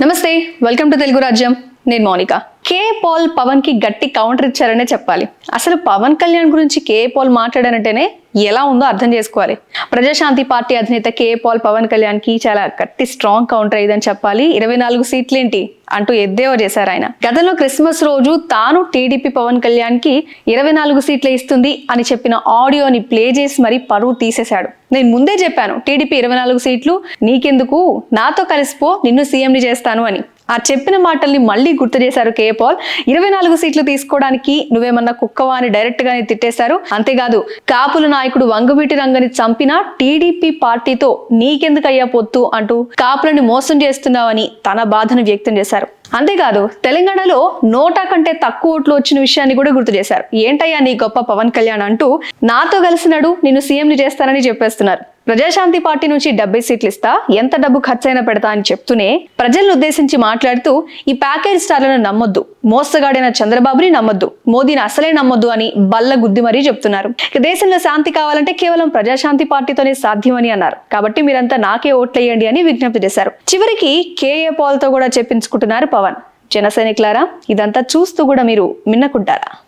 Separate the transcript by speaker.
Speaker 1: నమస్తే, welcome to Telugu రాజ్యం. నేను మౌనిక. కే పాల్ పవన్ కి గట్టి కౌంటర్ ఇచ్చారనే చెప్పాలి. అసలు పవన్ కళ్యాణ్ గురించి కే పాల్ మాట్లాడారంటేనే ఎలా ఉందో అర్థం చేసుకోవాలి. ప్రజాశాంతి పార్టీ అధినేత కే పాల్ పవన్ కళ్యాణ్ కి చాలా గట్టి స్ట్రాంగ్ కౌంటర్ అయ్యిందని చెప్పాలి. 24 సీట్లేంటి అంటూ ఎద్దేవా చేశారు ఆయన. గతంలో క్రిస్మస్ రోజు తాను టీడీపీ పవన్ కళ్యాణ్ కి 24 సీట్లు ఇస్తుంది అని చెప్పిన ఆడియోని ప్లే చేసి మరి పరువు తీసేశాడు. నేను ముందే చెప్పాను, టీడీపీ 24 సీట్లు నీకెందుకు, నాతో కలిసిపో, నిన్ను సీఎంని చేస్తాను అని. ఆ చెప్పిన మాటల్ని మళ్ళీ గుర్తు చేశారు కే పాల్. 24 సీట్లు తీసుకోవడానికి నువ్వేమన్నా కుక్కవా అని డైరెక్ట్ గానే తిట్టేశారు. అంతేకాదు, కాపుల నాయకుడు వంగవీటి రంగని చంపిన టీడీపీ పార్టీతో నీకెందుకయ్యా పొత్తు అంటూ కాపులని మోసం చేస్తున్నావని తన బాధను వ్యక్తం చేశారు. అంతేకాదు, తెలంగాణలో నోటా కంటే తక్కువ ఓట్లు వచ్చిన విషయాన్ని కూడా గుర్తు చేశారు. ఏంటయ్యా నీ గొప్ప పవన్ కళ్యాణ్ అంటూ నాతో కలిసినాడు, నిన్ను సీఎంని చేస్తానని చెప్పేస్తున్నారు. ప్రజాశాంతి పార్టీ నుంచి 70 సీట్లు ఇస్తా, ఎంత డబ్బు ఖర్చైనా పెడతా అని చెప్తూనే ప్రజలను ఉద్దేశించి మాట్లాడుతూ ఈ ప్యాకేజ్ స్టార్లను నమ్మొద్దు, మోసగాడైన చంద్రబాబుని నమ్మొద్దు, మోదీని అసలే నమ్మొద్దు అని బల్ల గుద్ది మరీ చెప్తున్నారు. దేశంలో శాంతి కావాలంటే కేవలం ప్రజాశాంతి పార్టీతోనే సాధ్యమని అన్నారు. కాబట్టి మీరంతా నాకే ఓట్లేయండి అని విజ్ఞప్తి చేశారు. చివరికి కేఏ పాల్ తో కూడా చెప్పించుకుంటున్నారు పవన్. జన సైనికులారా, ఇదంతా చూస్తూ కూడా మీరు మిన్నకుంటారా?